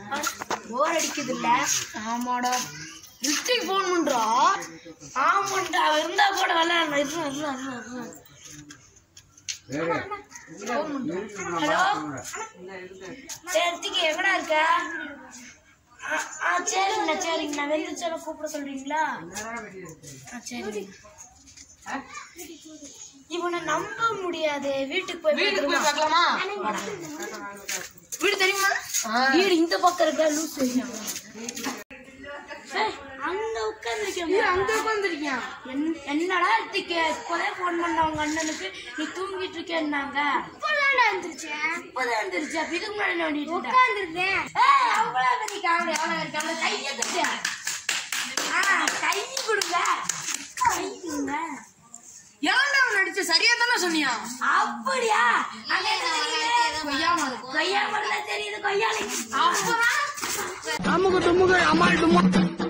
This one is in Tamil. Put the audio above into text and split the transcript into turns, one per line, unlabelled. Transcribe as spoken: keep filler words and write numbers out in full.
போர் அடிக்குது இல்ல? ஆமாடா. ரித்திக் போன் பண்றா. ஆமாண்டா, அவ இருந்தா கூட விளையாடலாம். இருக்கலாம் இருக்கலாம் இருக்கலாம். ஹலோ ரித்திக் எங்கடா இருக்க? ஆ சரிங்கண்ணா சரிங்கண்ணா. வெளிச்செல்லாம் கூப்பிட சொல்றீங்களா? ஆ சரி. இவனை நம்ப முடியாது. வீட்டுக்கு போய் வீட்டுக்கு போய் பார்க்கலாமா? வீடு தெரியுமா? வீடு இந்த பக்கம் இருக்கா? லூஸ் அங்க உட்காந்துருக்கேன். அங்க உட்காந்துருக்கேன். என்னடா ரித்திக்கு இப்போதான் போன் பண்ண அவங்க அண்ணனுக்கு நீ தூங்கிட்டு இருக்கேன்னாங்க. இப்பதான் வந்துருச்சு. அப்ப இதுக்கு முன்னாடி நோண்டிட்டு உட்காந்துருக்கேன். அவ்வளவு நீ காவல் எவ்வளவு இருக்காங்க? கையை தட்டு. கை கொடுங்க. கை கொடுங்க. ஏன்டா நடிச்ச? சரியா தானே சொன்னியா? அப்படியா? கொய்யா மரம். கொய்யா மரம் தெரியுது. கொய்யாலை அம்முக தும்முக அம்மாள் தும்மா.